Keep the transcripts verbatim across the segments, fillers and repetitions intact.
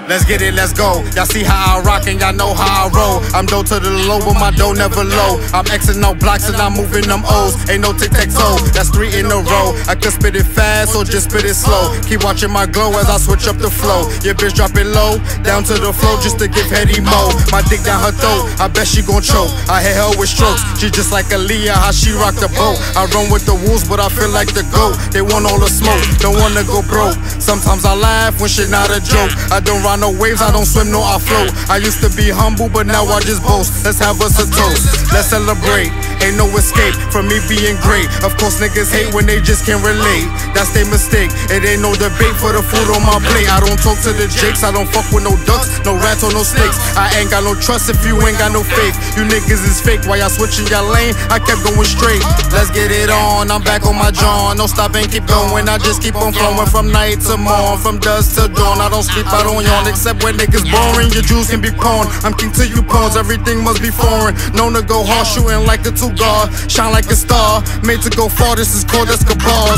Let's get it, let's go. Y'all see how I rock and y'all know how I roll. I'm dough to the low, but my dough never low. I'm Xing out blocks and I'm moving them O's. Ain't no tic-tac-toe, that's three in a row. I could spit it fast or just spit it slow. Keep watching my glow as I switch up the flow. Your bitch drop it low, down to the flow just to give Hetty mo. My dick down her throat, I bet she gon' choke. I hit her with strokes, she just like Aaliyah, how she rock the boat. I run with the wolves, but I feel like the goat. They want all the smoke, don't wanna go broke. Sometimes I laugh when shit not a joke. I don't ride no waves, I don't swim, no I float. I used to be humble, but now I just boast. Let's have us a toast, let's celebrate. Ain't no escape from me being great. Of course niggas hate when they just can't relate. That's their mistake, it ain't no debate for the food on my plate. I don't talk to the jakes, I don't fuck with no ducks, no rats or no snakes. I ain't got no trust if you ain't got no faith. You niggas is fake, while y'all switching y'all lane, I kept going straight. Let's get it on, I'm back on my John. No stop and keep going, I just keep on flowing. From night to morn, from dusk to dawn. I don't sleep, I don't yawn, except when niggas boring. Your jewels can be pawned, I'm king to you pawns. Everything must be foreign, known to go hard, shooting like a two guard. Shine like a star, made to go far, this is called Escobars.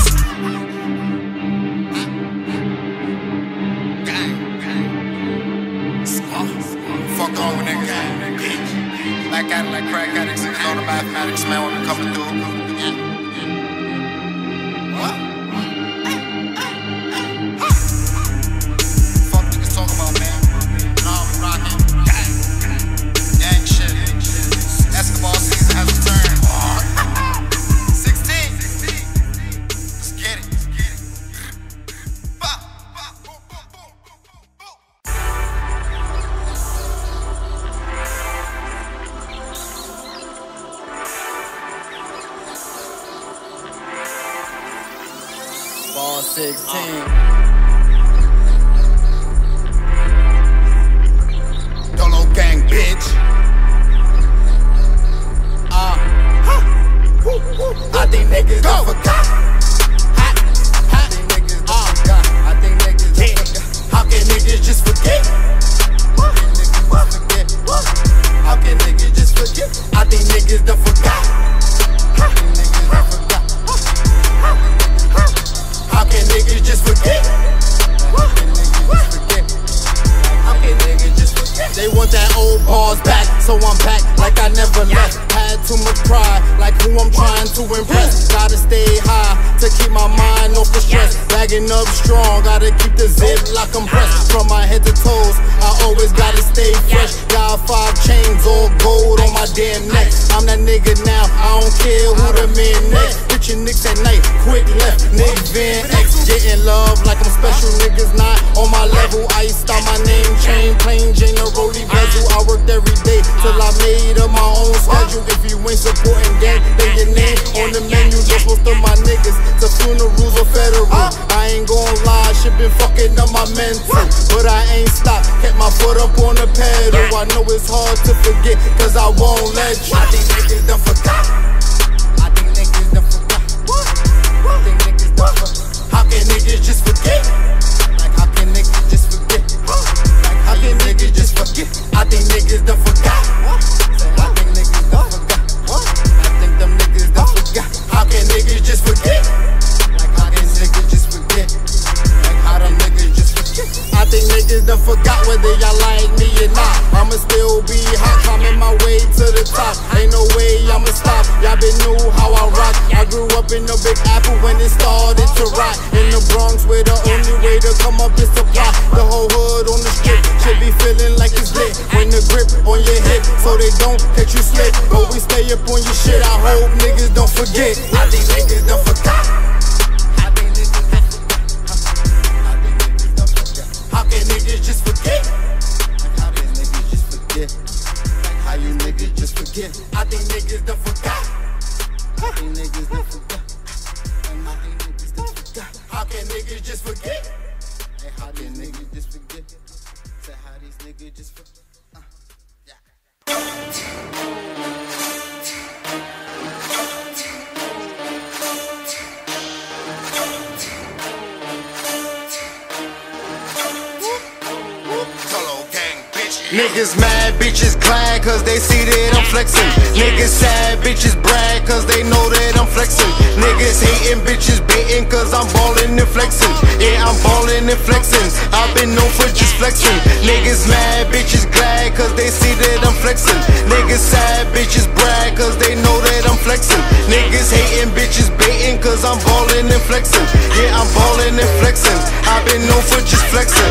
Fuck on with niggas. Black Cadillac, crack addicts, niggas know the mathematics, man, when we coming through. What? Fuck niggas talking about, man? Nah, we rockin'. Gang shit. Escobar season has returned. sixteen. Let's get it. Ball sixteen. Dolo gang, bitch. Uh, huh. I think niggas done forgot. Hot, hot. I think niggas done forgot. I think niggas done forgot. How can niggas just forget? How can niggas just forget? How can niggas just forget? I think niggas done forgot. How can niggas done forgot? How can niggas just forget? How can niggas just forget? How can niggas just forget? They want that old bars back, so I'm back like I never left. Had too much pride, like who I'm trying to impress. Gotta stay high to keep my mind off the stress. Bagging up strong, gotta keep the zip like I'm pressed. From my head to toes, I always gotta stay fresh. Got five chains, all gold on my damn neck. I'm that nigga now, I don't care who the man next. Bitchin' nicks at night, quick left, Nick Van X. Getting love like I'm special, niggas not on my level. I start my name, chain, plain Jane, a rollie bezel. I worked every day till I made up my own schedule. If you ain't supporting gang, then your name on the menu. Just most of my niggas to funerals or federal. I ain't gon' lie, shit been fucking up my mental, but I ain't stopped, kept my foot up on the pedal. I know it's hard to forget, cause I won't let you. I think niggas done forgot. I think niggas done forgot. I think niggas done forgot. How can niggas just forget? Like how can niggas just forget? Like how can niggas just forget? I think niggas done forgot. I think niggas done forgot. I think them niggas done forgot. How can niggas just forget? Like how can niggas just forget? Like how them niggas just forget? I think niggas done forgot whether y'all like me or not. I'ma still be hot, climbing my way to the top. Ain't no way I'ma stop. Y'all been knew how I rock. I grew up in the Big Apple when it started to rock. In the Bronx where the only way to come up is to plot. The whole hood on the strip should be feeling like it's lit. When the grip on your hip so they don't catch you slip. But we stay up on your shit, I hope niggas don't forget. I think niggas done forgot. I think niggas done forgot. I think niggas done forgot. How can niggas just forget? Like how can niggas just forget? Like how you niggas just forget? I think niggas done forgot. I think niggas done forgot. And I think niggas done forgot. How can niggas just forget? Hey, how can niggas just forget? Say how these niggas just forget. Uh, yeah. Niggas mad, bitches glad cause they see that I'm flexing. Niggas sad, bitches brag cause they know that I'm flexing. Niggas hating, bitches baiting cause I'm ballin' and flexing. Yeah, I'm ballin' and flexing. I've been known for just flexing. Niggas mad, bitches glad cause they see that I'm flexing. Niggas sad, bitches brag cause they know that I'm flexing. Niggas hating, bitches baiting cause I'm ballin' and flexing. Yeah, I'm ballin' and flexing. I've been known for just flexing.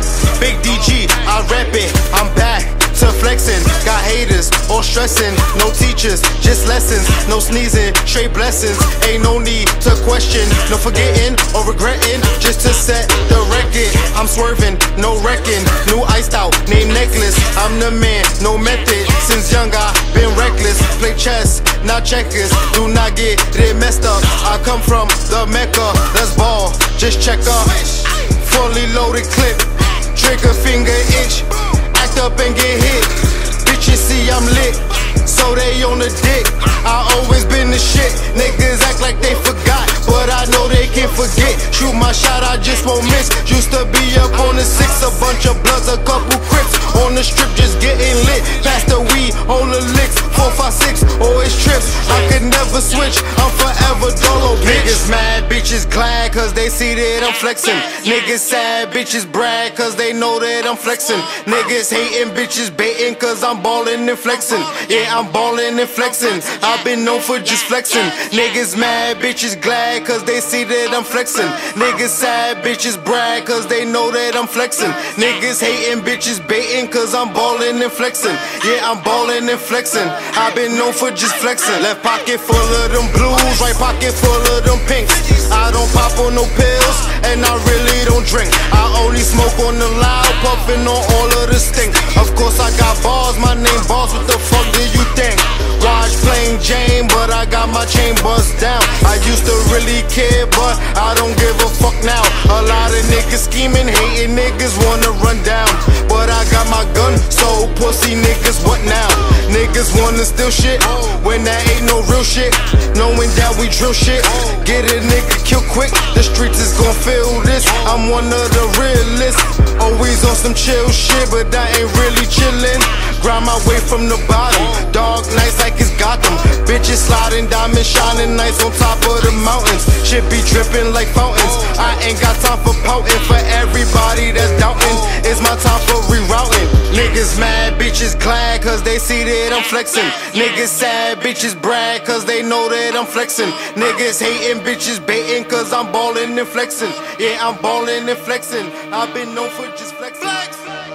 Big D G, I rap it, I'm back to flexing. Got haters, all stressing, no teachers, just lessons. No sneezing, straight blessings. Ain't no need to question, no forgetting or regretting. Just to set the record, I'm swerving, no wrecking. New iced out, name necklace. I'm the man, no method. Since young I been reckless. Play chess, not checkers. Do not get it messed up. I come from the Mecca, let's ball, just check up. Fully loaded clip. Trigger finger itch, act up and get hit. Bitches see I'm lit, so they on the dick. I always been the shit. Niggas act like they forgot, but I know they can't forget. Shoot my shot, I just won't miss. Used to be up on the six, a bunch of bloods, a couple crips. On the strip, just getting lit. Pass the weed, hold the licks. Four, five, six, always trips. I could never switch, I'm forever dolo, bitch. Niggas mad, bitches glad, cause they see that I'm flexing. Niggas sad, bitches brag, cause they know that I'm flexing. Niggas hating, bitches baiting, cause I'm ballin' and flexing. Yeah, I'm ballin' and flexing. I've been known for just flexing. Niggas mad, bitches glad, cause they see that I'm flexing. Niggas sad, bitches brag, cause they know that I'm flexing. Niggas hating, bitches baiting, cause I'm ballin' and flexing. Yeah, I'm ballin' and flexing. I've been known for just flexing. Left pocket full of them blues, right pocket full of them pinks. I don't pop on no pills, and I really don't drink. I only smoke on the loud, puffin' on all of the stink. Of course I got balls, my name Boss, what the fuck do you think? Watch plain Jane, but I got my chain bust down. I used to really care, but I don't give a fuck now. A lot of niggas scheming, hating niggas wanna run down, but I got my gun, so pussy niggas what now? Niggas wanna steal shit, when that ain't no real shit. Knowing that we drill shit, get a nigga killed quick. The streets is gon' feel this, I'm one of the realists. Always on some chill shit, but I ain't really chillin'. Grind my way from the bottom, dark nights like it's Gotham. Bitches sliding, diamonds shining nights on top of the mountains. Shit be dripping like fountains. I ain't got time for pouting. For everybody that's doubting, it's my time for rerouting. Niggas mad, bitches glad, cause they see that I'm flexing. Niggas sad, bitches brag, cause they know that I'm flexing. Niggas hating, bitches baiting, cause I'm ballin' and flexing. Yeah, I'm ballin' and flexing. I've been known for just flexing. Flex.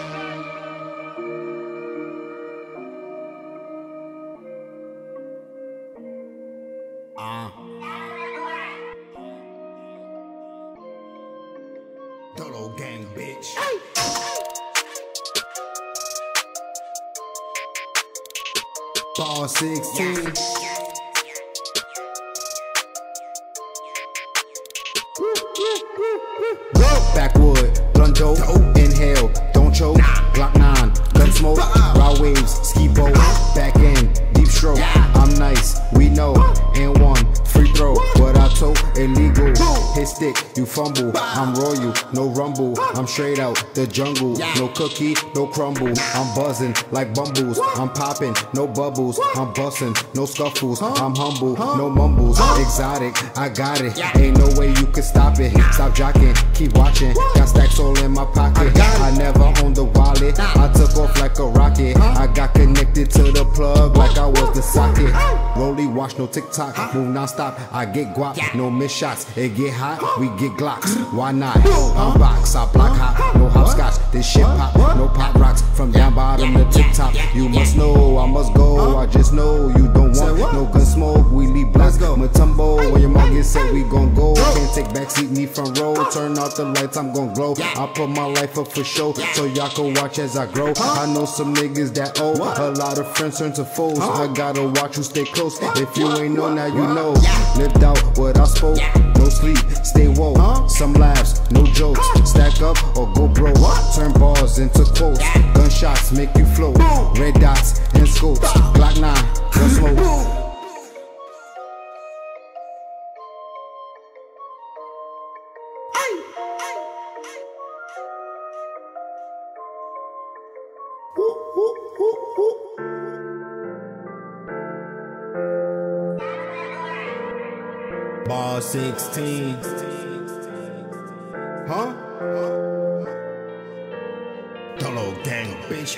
Uh. Dolo gang, bitch. Hey. Ball sixteen. Backwood, blunt dope, inhale, don't choke. Glock nine, gun smoke, raw waves, ski boat, back end, deep stroke. I'm nice, we know, and one free throw. What I told, illegal. Hit stick, you fumble. I'm royal, no rumble. I'm straight out the jungle. No cookie, no crumble. I'm buzzing like bumbles. I'm popping, no bubbles. I'm busting, no scuffles. I'm humble, no mumbles. Exotic, I got it. Ain't no way you could stop it. Stop jocking, keep watching. Got stacks all in my pocket. I never owned the wallet. I took off like a rocket. I got connected to the plug like I was the socket. Rolly watch, no TikTok. Move non-stop, I get guap. No miss shots, it get hot, we get Glocks. Why not? Unbox, I block hot. No hopscotch, this shit pop. No pop rocks from down bottom to tip top. You must know, I must go. I just know you don't want no gun smoke. We leave blocks, Matumbo. When your mom gets set, we gon' go. Can't take backseat, me front row. Turn out the lights, I'm gon' glow. I put my life up for show, so y'all can watch as I grow. I know some niggas that owe. A lot of friends turn to foes. I gotta watch you stay close. If you ain't know, now you know. Lived out what I spoke. No sleep, stay woke. Some laughs, no jokes. Stack up or go broke. Turn bars into quotes. Gunshots make you float. Red dots and scopes. Glock nine, gun smoke. Woo. Ball sixteen. Huh? Dolo gang, bitch.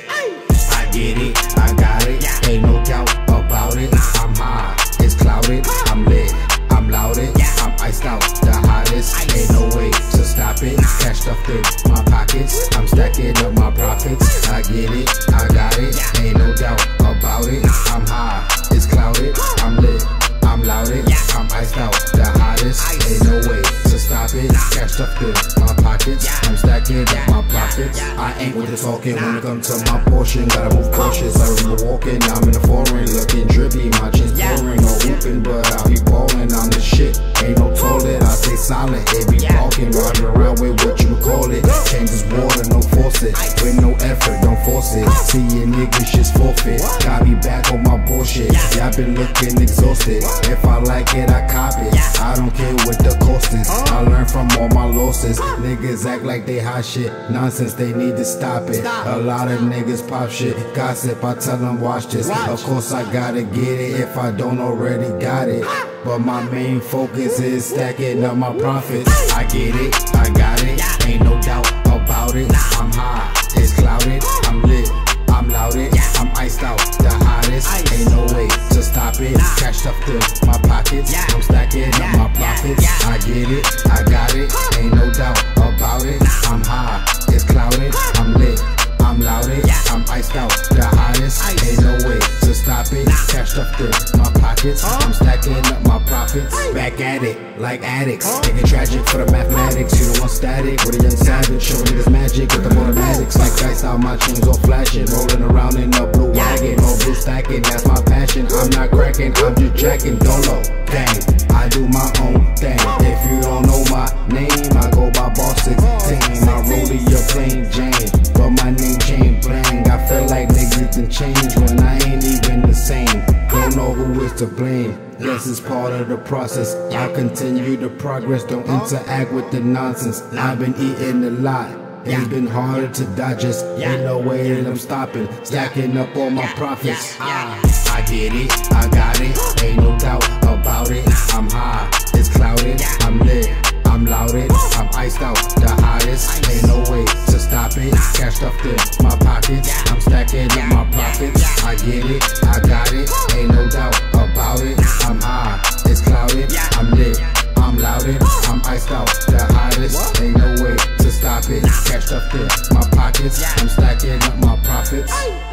I get it, I got it, ain't no doubt about it. I'm high, it's clouded, I'm lit, I'm louded, I'm iced out, the hottest. Ain't no way to stop it. Cash stuffed in my pockets, I'm stacking up my profits. I get it, I got it, ain't no doubt about it. I'm high, it's clouded, I'm lit, I'm louded, I'm iced out, the hottest. Ain't no way to stop it. Cash stuffed in my pockets, I'm stacking up my profits. I ain't with the talking when it comes to my portion. Gotta move cautious, I remember walking, I'm in the foreign, looking drippy, my chin's pouring. No hooping, but I be ballin', I'm the shit. Ain't no toilet, I stay silent, it be walking, riding around with what you would call it. Change is water, no force it, with no effort, don't force it. See your niggas just forfeit, got me back on my bullshit. Yeah, I been looking exhausted, if I like it, I cop it. I don't care what the cost is, I learn from all my losses. Niggas act like they hot shit, nonsense, they need to stop it. A lot of niggas pop shit, gossip, I tell them watch this. Of course I gotta get it if I don't already got it, but my main focus is stacking up my profits. I get it, I got it, ain't no doubt about it. I'm high, it's clouded, I'm lit, I'm louded, I'm iced out, the hottest. Ain't no way to stop it. Cash stuffed in my pockets, I'm stacking up my profits. I get it, I got it, ain't no doubt about it. I'm high, it's clouded, I'm lit, I'm louded, I'm iced out, the hottest. Ain't no way to stop it. Cash stuffed in my pockets, I'm stacking up my profits. Back at it, like addicts, making tragic for the mathematics. You don't want static with a young savage, showing niggas magic with the automatics. Like dice out, my chains all flashing, rolling around in a blue wagon, all blue stacking. That's my passion. I'm not cracking, I'm just jacking. Dolo, dang, I do my own thing. If you don't know my name, I go by Ball sixteen. My rollie, your plain Jane, but my name chain bling. I feel like niggas can change when I ain't even the same. Don't know who is to blame, guess it's part of the process. I continue the progress, don't interact with the nonsense. I've been eating a lot, it's been harder to digest. Ain't no way that I'm stopping, stacking up all my profits. I get it, I got it, ain't no doubt about it. I'm high, it's clouded, I'm lit, I'm louded, I'm iced out, the hottest. Ain't no way to stop it. Cash stuffed in my pockets, I'm stacking up my profits. I get it, I got it, ain't no doubt about it. I'm high, it's clouded, I'm lit, I'm louded, I'm iced out, the hottest. Ain't no way to stop it. Cash stuffed in my pockets, I'm stacking up my profits.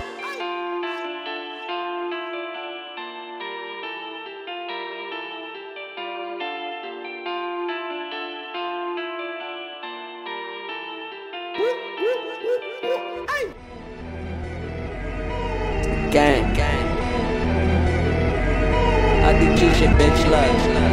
Gang, gang. I do G shit, bitch, love.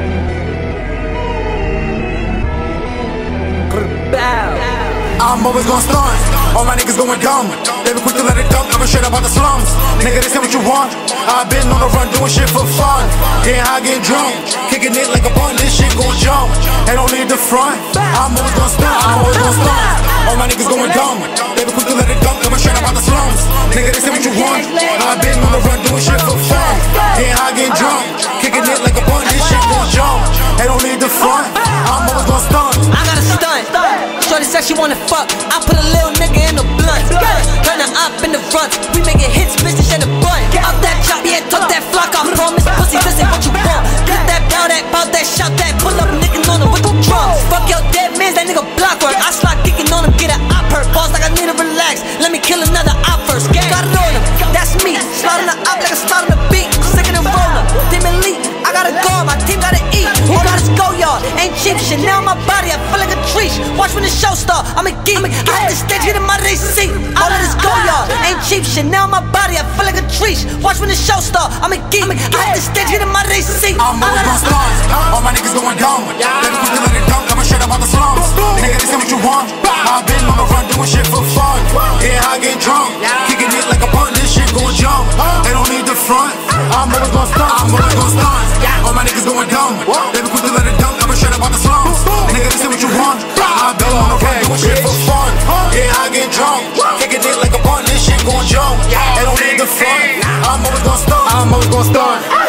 I'm always gon' stunt, all my niggas going dumb. They be quick to let it dump, never straight up out the slums. Nigga, they say what you want, I've been on the run doing shit for fun. Getting high, getting drunk, kicking it like a bun, this shit gon' jump. They don't leave the front, I'm always gon' stunt, I'm always gon' stunt. All my niggas going dumb, they be quick to let it dump, never straight up out the slums. Nigga, they say what you want, I've been on the run doing shit for fun. Getting high, getting drunk, kicking it like a bun, this shit gon' jump. They don't leave the front, I'm always gon' stunt. I got a stunt. Shorty said she wanna fuck, I put a little nigga in the blunt. Turn her up in the front, we making hits, bitch, this shit a blunt. Out that chop, yeah, talk that flock, I promise, pussy, this ain't what you want. Get that, bow that, bout that, shout that, pull up niggas on him with the drums. Fuck your dead mans, that nigga block work. I slide kicking on him, get an op hurt. Pause like I need to relax, let me kill another op first. Got it on him, that's me. Slide on the op like a slide on the beat. Sick of the roller, dim elite. I gotta go, my team gotta eat. All gotta go, y'all, ain't cheap shit. Now my body, I feel like a treat. Watch when the show start, I'm a geek. I hit the stage, get in my receipt. All of this go, y'all, ain't cheap shit. Now my body, I feel like a treat. Watch when the show start, I'm a geek. I hit the stage, get in my receipt. I'm always gon' stunt, all my niggas going dumb. They be quick to let it dump, coming straight up out the slums. Nigga, they say what you want, I've been on the run doing shit for fun. Getting high, getting drunk, kicking it like a bun, this shit gon' jump. They don't need the front, I'm always gon' stunt, I'm always gon' stunt. All my niggas going dumb, they be quick to let it dump, coming straight up out the slums. Nigga, they say what you want, I've been on the run doing shit for fun. Getting high, getting drunk, kicking it like a bun, this shit gon' jump. They don't need the front, I'm always gon' stunt, I'm always gon' stunt.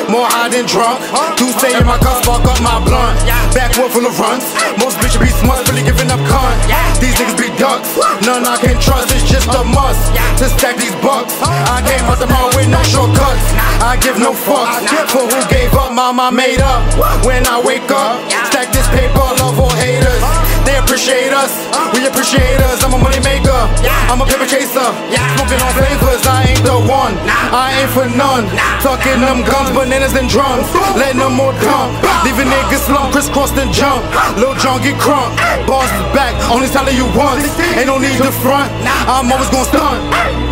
more high than drunk. Two stay in my cup, spark up my blunt. Backwood full of runs. Most bitches be smart, really giving up cunt. These niggas be ducks. None I can trust, it's just a must to stack these bucks. I came out the mall with no shortcuts. I give no fucks for who gave up, mama made up. When I wake up, stack this paper, love or haters. They appreciate us, we appreciate us. I'm a money maker, I'm a paper chaser. Smoking on flavors, I ain't the one, I ain't for none. Tucking them guns, bananas and drums, letting them more dump. Leaving niggas slump, crisscross and jump. Lil John get crunk, boss is back, only telling you once. Ain't no need to front, I'm always gon' stunt.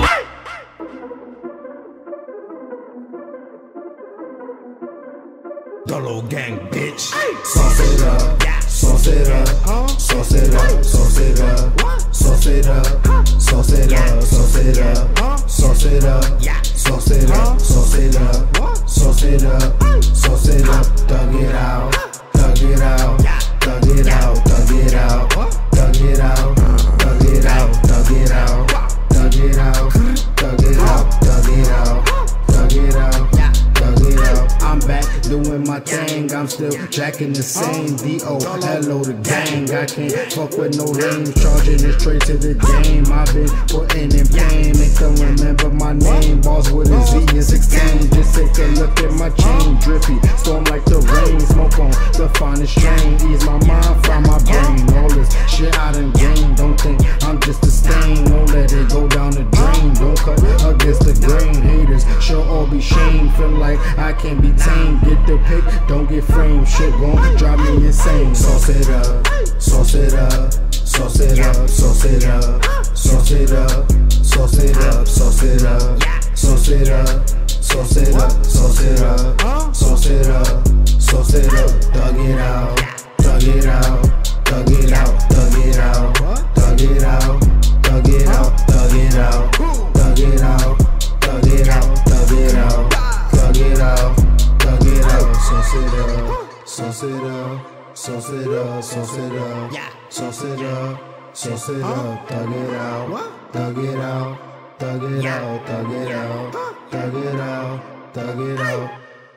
Dolo gang, bitch. Sauce it up, sauce it up, sauce it up, sauce it up, sauce it up, sauce it up, sauce it up, sauce it up, sauce it up, sauce it up, sauce it up, sauce it up, thug it out, thug it out, thug it out, thug it out, thug it out, thug it out, thug it out, thug it out, thug it out, thug it out, thug it out, thug it out. I'm back doing my thing, I'm still jacking the same D O, hello the gang. I can't fuck with no lames, charging it straight to the game. I've been putting in pain, make them remember my name. Balls with a Z and sixteen, just take a look at my chain. Drippy, storm like the rain, smoke on the finest strain. Ease my mind from my brain, all this shit I done gained. Don't think I'm just a stain, won't let it go down the drain. Don't cut against the grain, haters should all be shamed. Feel like I can't be tamed, get the pick, don't get framed. Shit gon' drive me insane. Sauce it up, sauce it up, sauce it up, sauce it up, sauce it up, sauce it up, sauce it up, sauce it up, sauce it up, sauce it up, sauce it up, sauce it up, thug it out, thug it out, thug it out, thug it out, thug it out, thug it out, thug it out, thug it out, thug it out, thug it out, thug it out, thug it out, sauce it up, sauce it up, sauce it up, sauce it up, sauce it up, sauce it up, thug it out, thug it out, thug it out, thug it out, thug it out, thug it out.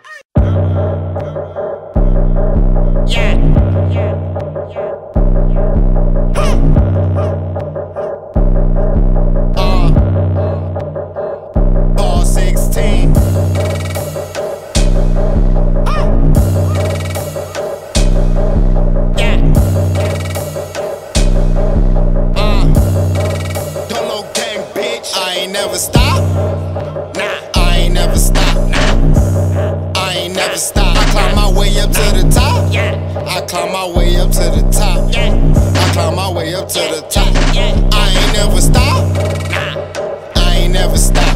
Yeah. Uh, ball sixteen. Never stop, nah, I ain't never stop, nah, I ain't never stop. I climb my way up to the top, I climb my way up to the top, I climb my way up to the top. I ain't never stop, I ain't never stop,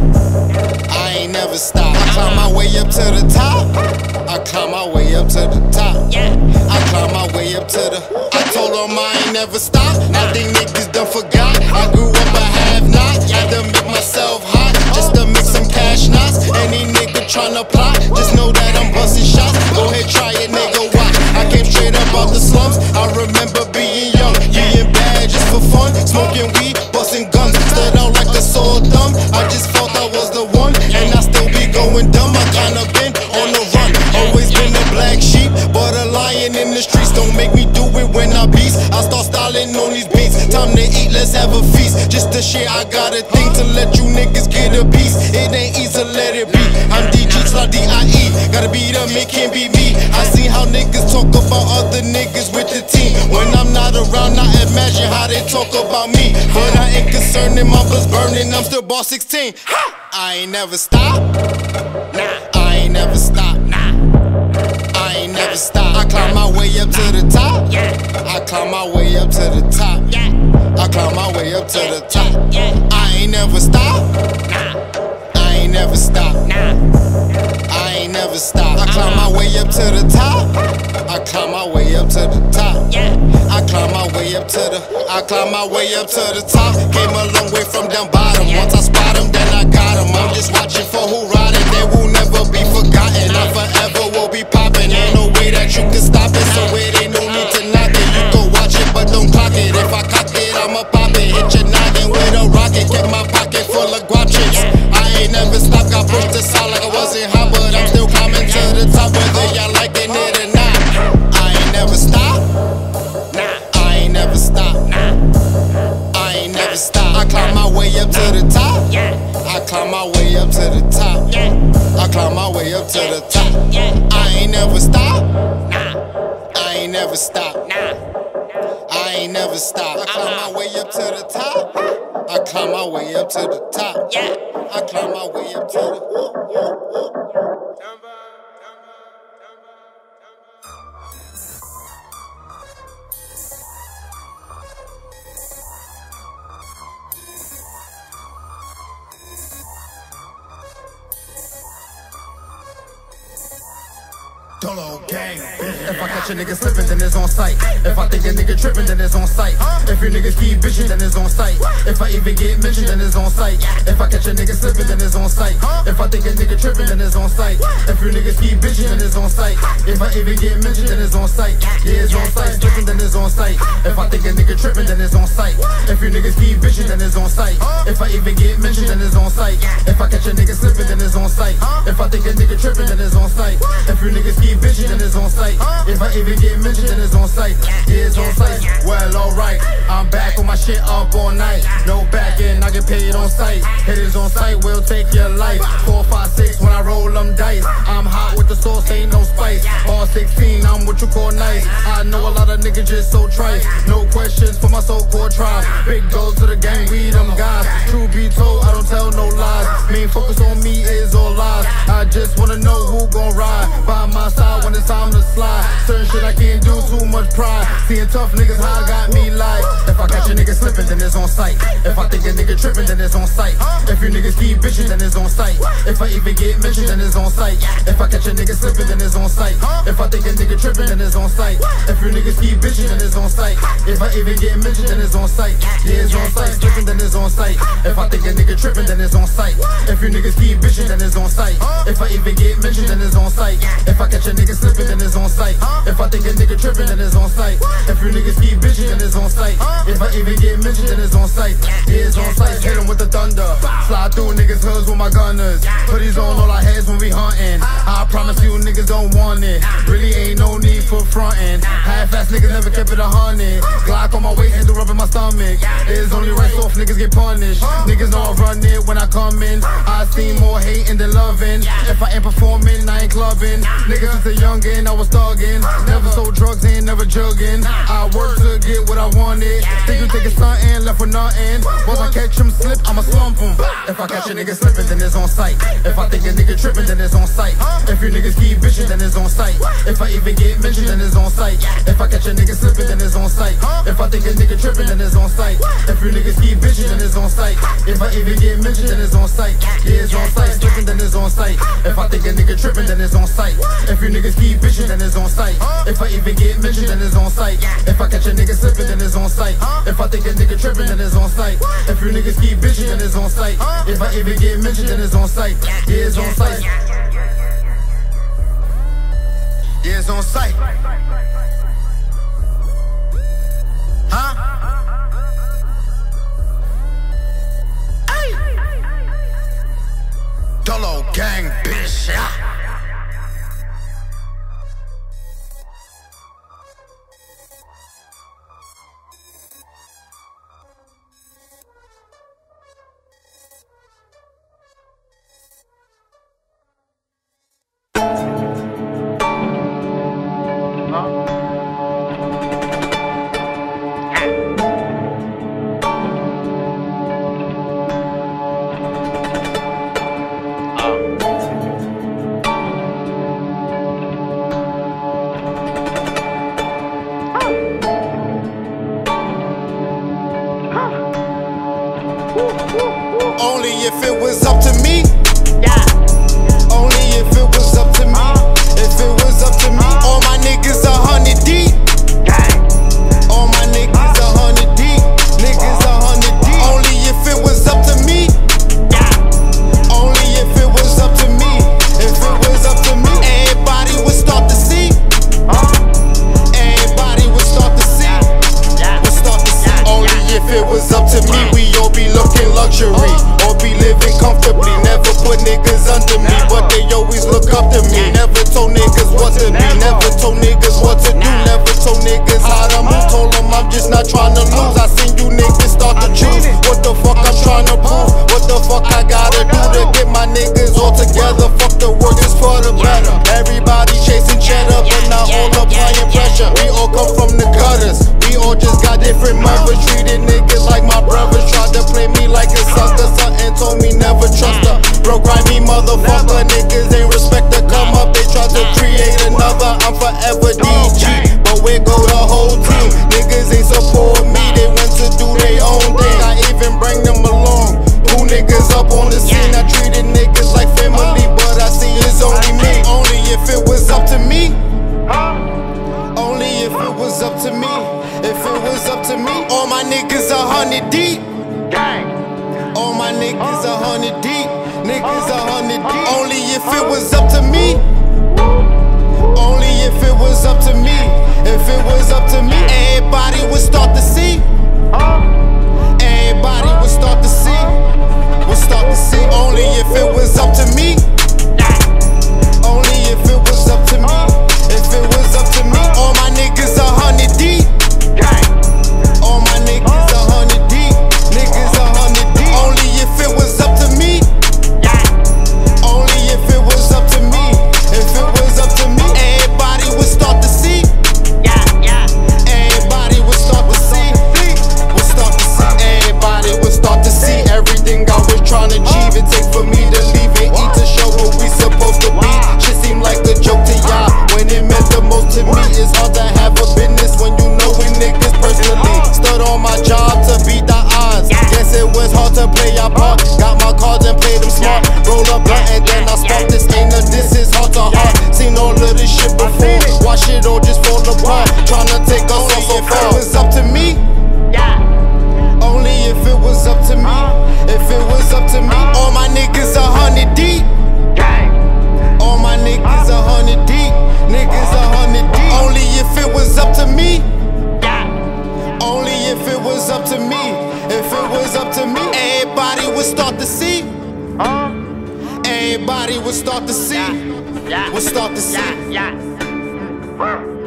I ain't never stop. I climb my way up to the top, I climb my way up to the top, I climb my way up to the. I told them I ain't never stop. I think niggas done forgot. I grew up a have-not. Had to make myself hot just to make some cash knots. Any nigga tryna plot, just know that I'm busting shots. Go ahead, try it, nigga, watch. I came straight up out the slums. I remember being young, being bad just for fun. Smoking weed, busting guns, stood out like a sore thumb. I just felt I was the one, and I still be going dumb. I kinda been on the run, always been a black sheep, but a lion in the streets. Don't make me do it when I beast. I start styling on these beats. Time to eat, let's have a feast. Just to share, I got a thing to let you niggas get a piece. It ain't easy, let it be. I'm D G, slot D I E. Gotta be them, it can't be me. I see how niggas talk about other niggas with the team. When I'm not around, I imagine how they talk about me. But I ain't concerned, my blood's burning, I'm still ball sixteen. I ain't never stop. Nah, I ain't never stop. Nah, I ain't never stop. I climb my way up to the top. I climb my way up to the top. I climb my way up to the top. I ain't never stop. I ain't never stop. I ain't never stop. I climb my way up to the top. I climb my way up to the top. I climb my way up to the. I climb my way up to the top. Came a long way from down bottom. Once I spot them, then I got them. I'm just watching for who riding. They will never be forgotten. I forever will be popping. Ain't no way that you can stop it. So it ain't no need to knock it. You go watch it, but don't clock it. If I cock it, I'ma pop it. Hit your noggin with a rocket. Get my pocket full of guap chips. I ain't never stopped. Got broke to sound like I wasn't hot, but I'm still climbing. up to the top. I ain't never stop. I ain't never stop. I ain't never stop. I climb my way up to the top. I climb my way up to the top. Yeah. I climb my way up to the. Dolo gang. If I catch a nigga slipping, then it's on sight. If I think a nigga tripping, then it's on sight. If you niggas keep bitching, then it's on sight. If I even get mentioned, then it's on sight. If I catch a nigga slipping, then it's on sight. If I think a nigga tripping, then it's on sight. If you niggas keep bitching, then it's on sight. If I even get mentioned, then it's on sight. Yeah, it's on sight. Slipping, then it's on sight. If I think a nigga tripping, then it's on sight. If you niggas keep bitching, then it's on sight. If I even get mentioned, then it's on sight. If I catch a nigga slipping, then it's on sight. If I think a nigga tripping, then it's on sight. If you niggas keep bitching, then it's on sight. If I even get mentioned, then it's on sight. Yeah, it's on sight. Well, alright, I'm back with my shit up all night. No back end, I get paid on sight. Hitters on sight will take your life. Four, five, six when I roll them dice. I'm hot with the sauce, ain't no spice. All sixteen, I'm what you call nice. I know a lot of niggas just so trite. No questions for my so-called tribe. Big goals to the gang, we them guys. True be told, I don't tell no lies. Main focus on me is all lies. I just wanna know who gon' ride by my side when it's time to slide. Certain shit I can't do, too much pride. Seeing tough niggas high got me like. If I catch a nigga slipping, then it's on sight. If I think a nigga tripping, then it's on sight. If you niggas keep bitching, then it's on sight. If I even get mentioned, then it's on sight. If I catch a nigga slipping, then it's on sight. If I think a nigga tripping, then it's on sight. If you niggas keep bitching, then it's on sight. If I even get mentioned, then it's on sight. Yeah, it's on sight. Slipping, then it's on sight. If I think a nigga tripping, then it's on sight. If you niggas keep bitching, then it's on sight. If I even get mentioned, then it's on sight. If I catch a nigga slipping, then it's on sight. If I think a nigga tripping, then it's on sight. If you niggas keep bitching, then it's on sight. If I even get mentioned, then it's on sight. Yeah, it's on sight. Hit 'em with the thunder. Slide through niggas' hoods with my gunners. Hoodies on all our heads when we hunting. I promise you niggas don't want it. Really ain't no need for frontin'. Half-ass niggas never kept it a hundred. Glock on my waist and do rubbing my stomach. It's only right so if niggas get punished. Niggas know I run it when I come in. I see more hating than loving. If I ain't performing, I ain't clubbing. Niggas since a youngin', I was thuggin'. Never sold drugs, ain't never juggin'. I work to get what I wanted. Think you taking something, left with nothing. Once I catch him slip, I'ma slump him. If I catch a nigga slipping, then it's on sight. If I think a nigga tripping, then it's on sight. If you niggas keep bitching, then it's on sight. If I even get mentioned, then it's on sight. If I catch a nigga slipping, then it's on sight. If I think a nigga tripping, then it's on sight. If you niggas keep bitching, then it's on sight. If I even get mentioned, then it's on sight. Yeah, it's on sight. Slipping, then it's on sight. If I think a nigga tripping, then it's on sight. If you niggas keep bitching, then it's on sight. If I even get mentioned, then it's on sight. If I catch a nigga slipping, then it's on sight. If I think a nigga tripping, then it's on sight. If you niggas keep bitching, then it's on sight. If I even get mentioned, then it's on sight. Yeah, it's on sight. Yeah, it's on sight. Huh? Hey! Dolo gang, bitch. Yeah. Only if it was up to me. Only if it was up to me. If it was up to me, all my niggas a hundred deep. All my niggas a hundred deep. Niggas a hundred deep. Only if it was up to me. Only if it was up to me. If it was up to me, everybody would start to see. Everybody would start to see. Would start to see. Only if it was up to me, we all be looking luxury, or be living comfortably. Never put niggas under me, but they always look up to me. Never told niggas what to be, never told niggas what to do, never told niggas how to move. Told them I'm just not trying to lose. I seen you niggas start to choose what the fuck I'm trying to prove, what the fuck I gotta do to get my niggas all together. Fuck the work, it's for the better. Everybody chasing cheddar, but not all applying pressure. We all come from the gutters. We all just got different mothers. Treated niggas like my brothers. Tried to play me like a sucker. Something told me never trust her. Broke grimy motherfucker. Niggas ain't respect to come up. They tried to create another. I'm forever D G, but where go the whole team? Niggas ain't support me. They went to do their own thing. I even bring them along. Who niggas up on the scene? I treated niggas like family, but I see it's only me. Only if it was up to me. Only if it was up to me. If it was up to me. All my niggas a hundred deep. All my niggas a hundred deep. Niggas a hundred deep. Only if it was up to me. Only if it was up to me. If it was up to me, everybody would start to see. Everybody would start to see. Would start to see. Only if it was up to me. Only if it was up to me. If it was up to me, all my niggas a hundred deep. All my niggas a hundred deep. Niggas a hundred deep. Only if it was up to me. Only if it was up to me. If it was up to me, everybody would start to see. Everybody would start to see. Would start to see. Everybody would start to see everything I was trying to achieve. It take for me to leave and eat to show what we supposed to be. Shit seem like a joke to y'all when it meant the most to me. It's hard to have a business when you know we niggas personally. Stood on my job to beat the odds. Guess it was hard to play our part. Got my cards and played them smart. Roll up blunt and then I spark. This ain't a diss, it's heart to heart. Seen all of this shit before. Watch it all just fall apart. Tryna take us off so far. If it was up to me. Only if it was up to me. If it was up to me, all my niggas a hundred deep. All my niggas a hundred deep. Niggas a hundred deep. Only if it was up to me. Only if it was up to me. If it was up to me, everybody would start to see. Everybody would start to see. Would start to see.